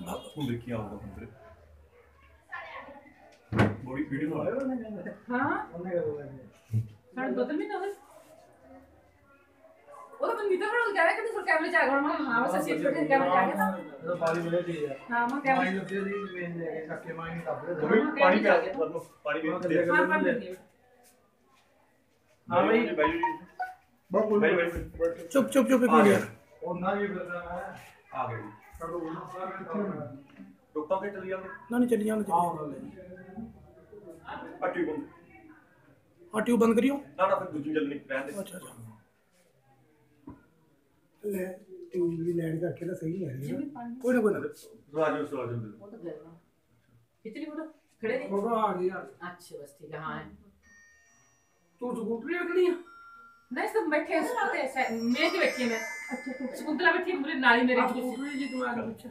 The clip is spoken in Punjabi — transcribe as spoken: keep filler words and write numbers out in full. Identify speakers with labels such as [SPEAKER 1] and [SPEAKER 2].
[SPEAKER 1] ਹੁਣ ਦੇਖੀ ਆਊਗਾ ਅੰਦਰ ਬੜੀ ਵੀਡੀਓ ਆ
[SPEAKER 2] ਹਾਂ ਸਾਡੇ ਦੋ ਤਿੰਨ ਮਹੀਨੇ ਹੋ ਗਏ ਉਹ ਤਾਂ ਬੰਦੀ ਤਾਂ ਹੁਣ ਕਹਿ ਰਿਹਾ ਕਿ ਤੂੰ ਕੈਮਰੇ ਚ ਆ ਗਿਆ ਮੈਂ ਹਾਂ ਬਸ ਅਸੀਂ ਛੋਟੇ ਕੈਮਰੇ ਚ ਆ ਗਿਆ ਤਾਂ
[SPEAKER 3] ਜਦੋਂ ਪਾਣੀ ਮਿਲੇ ਚੀਜ਼ ਆ
[SPEAKER 2] ਹਾਂ ਮੈਂ ਕੈਮਰੇ
[SPEAKER 3] ਪਾਣੀ ਉੱਤੇ ਦੀ ਮੇਨ ਲੈ ਕੇ ਚੱਕੇ ਮਾਈ ਨਹੀਂ ਕੱਪੜੇ
[SPEAKER 1] ਉਹ ਵੀ ਪਾਣੀ ਪਿਆ ਵਰਨੋ ਪਾਣੀ ਵੀ ਦੇ
[SPEAKER 2] ਹਾਂ ਪਾਣੀ ਦੇ
[SPEAKER 3] ਹਾਂ ਬਈ
[SPEAKER 1] ਬਾਈ ਜੀ ਬਾਈ ਬਾਈ
[SPEAKER 4] ਚੁੱਪ ਚੁੱਪ ਚੁੱਪ ਇੱਕ ਮਿੰਟ
[SPEAKER 3] ਉਹਨਾਂ ਵੀ ਫਿਰਦਾ ਮੈਂ
[SPEAKER 1] ਆ ਗਏ ਜੀ
[SPEAKER 3] ਕਰੋ ਉਹਨਾਂ
[SPEAKER 1] ਟੁੱਟਾ ਕੇ ਚਲੀ ਜਾਂਦੇ
[SPEAKER 4] ਨਾ ਨਹੀਂ ਚੱਲੀ ਜਾਣ
[SPEAKER 1] ਅੱਟੀ ਬੰਦ
[SPEAKER 4] ਹਾਂ ਟਿਊਬ ਬੰਦ ਕਰਿਓ
[SPEAKER 1] ਨਾ ਨਾ ਫਿਰ ਦੂਜੀ ਚੱਲਣੀ ਰਹਿਣ ਦੇ
[SPEAKER 4] ਅੱਛਾ ਅੱਛਾ ਲੈ ਟਿਊਬ ਵੀ ਲੈਣ ਕਰਕੇ ਤਾਂ ਸਹੀ ਹੈ ਕੋਈ ਨਾ ਕੋਈ ਨਾ
[SPEAKER 1] ਰਾਜੂ ਸਰਾਜੂ ਦੇ
[SPEAKER 2] ਉਹ ਤਾਂ ਗਏ ਕਿਤਨੀ ਫੋਟੋ ਖੜੇ ਨੇ
[SPEAKER 3] ਫੋਟੋ ਆ ਗਈ ਯਾਰ
[SPEAKER 2] ਅੱਛਾ ਬਸ ਠੀਕ ਹੈ ਹਾਂ
[SPEAKER 3] ਤੂੰ ਸਕੂਟਰੀ ਰੱਖਣੀ ਆ
[SPEAKER 2] ਨਹੀਂ ਸਭ ਬੈਠੇ हैं उसपे मेज पे बैठी है मैं अच्छा तो शकुंतला बैठी है पूरे नाली मेरे
[SPEAKER 3] ਸਕੂਟਰੀ ਜੀ ਤੂੰ ਆ ਕੇ ਪਿੱਛੇ